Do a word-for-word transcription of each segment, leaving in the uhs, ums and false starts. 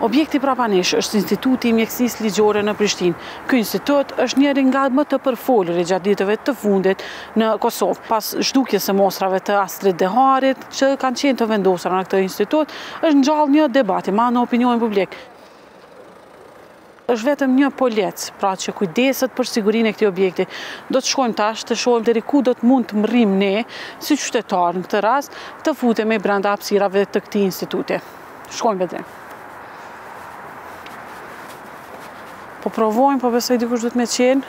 Objekti prapanesh është Instituti i Mjekësisë Ligjore në Prishtinë. Ky institut është njëri nga më të përfolur gjatë ditëve të fundit në Kosovë. Pas zhdukjes së mostrave të Astrid Deharit, që kanë qenë të vendosura në këtë institut, është ngjall një debat i madh në opinionin publik. Është vetëm një polec, pra që kujdeset për sigurinë e këtij objekti. Do të shkojmë tash të shohim deri ku do të mund të mrrim ne, si qytetar në këtë rast, të futemi brenda hapësirave të këtij instituti. Shkojmë vedrem. Po provojmë, po besoj dikush do të më qenë.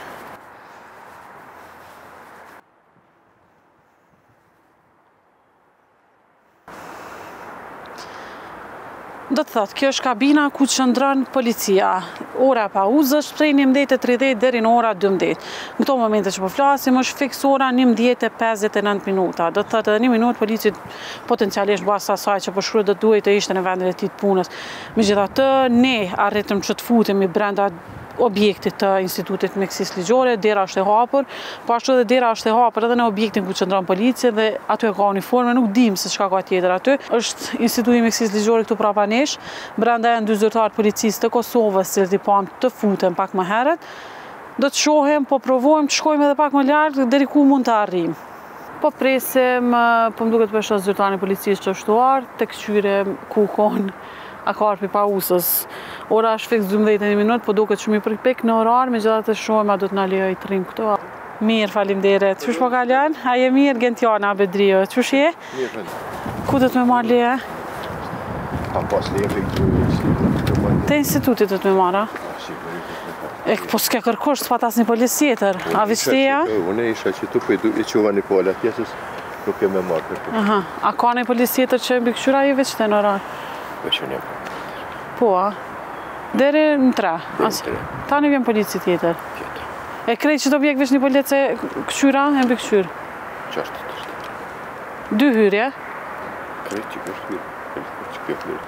Do të thotë, kjo është kabina ku qëndron policia. Ora e pauzës prej njëmbëdhjetë e tridhjetë deri në ora dymbëdhjetë. Në këto momente që po flasim është fiks ora njëmbëdhjetë e pesëdhjetë e nëntë minuta. Do të thotë edhe një minutë policit potencialisht basa asaj që po shkruhet do duhet të ishte në vendin e tij të punës. Megjithatë, ne arritëm që të futemi brenda objektit të Institutit Mjekësisë Ligjore, dera është e hapur, po ashtu edhe dera është e hapur edhe në objektin ku qëndron policia dhe aty ka uniforme, nuk dim se çka ka tjetër aty. Është Instituti i Mjekësisë Ligjore këtu prapa nesh, brenda janë dy zyrtarë të policisë të Kosovës, që i pam të futen pak më herët. Do të shohim, po provojmë të shkojmë edhe pak më lart deri ku mund të arrijmë. Po presim, po më duket për shos zyrtarin e policisë që shtuar, tek qyre ku kon akarpi pauzës. Ora është fiks dymbëdhjetë e një minutë, po duket shumë i përpik në orar, megjithatë shohim a do të na lejoj të rrim këtu. Mirë, faleminderit. Çush po kalon? A je mirë Gentiana Bedrio? Çush je? Mirë, faleminderit. Ku do të më marr leje? Pa pas leje këtu. Te institutit do të më marra? E po s'ke kërkosh s'pat asnjë polis tjetër. A vështia? Unë isha që tu po i çuva në pola, pjesës nuk e më marr. Aha. A ka një polis tjetër që mbi këshyra ju veç të në orar? Veç unë. Po, a? Deri në tre. Tani vjen polici tjetër. Tjetër. E krejt që do bjek veç një polici këshyra e mbi këshyr? Qashtë. Dy hyrje? Krejt që kështë hyrje. Që kjo hyrje.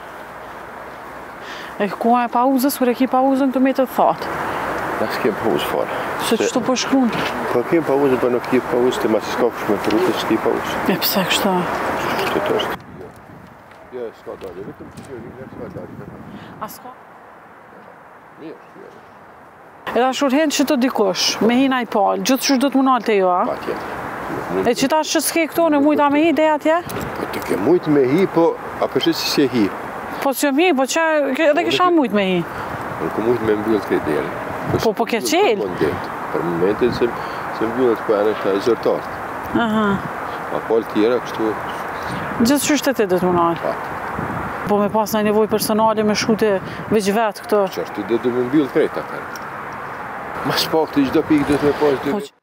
E koha e pauzës, kur e ki pauzën të me të thatë? Na s'kem pauzë fare. Se qështu po shkruan? Po kem pauzën, po nuk ki pauzë të masi s'ka kush me përru të s'ki pauzë. E pse kështu? Që të është. Ja, s'ka dalje, vetëm që që një s'ka dalje. A s'ka? Mirë, mirë. Edhe shurhen që të dikush, me hina i palë, gjithë që do të munal të jo, a? Pa tjetër. E që ta që s'ke këto në mujta me hi, dhe atje? Po të ke mujt me hi, po a përshë si se hi. Po që mi, po që edhe kisha mujt me hi? Nuk ku mujt me mbyllë të këtë deri. Po po ke qelë? Për momentin se mbyllët po janë të zërtartë. Aha. A palë tjera kështu... Gjithë që shtetit dhe të munal? Pa. Po me pas në nevoj personale me shkute veç vetë këto? Qashtu dhe du me mbyllë krejt atër. Mas pak të gjdo pikë dhe të me pas dy...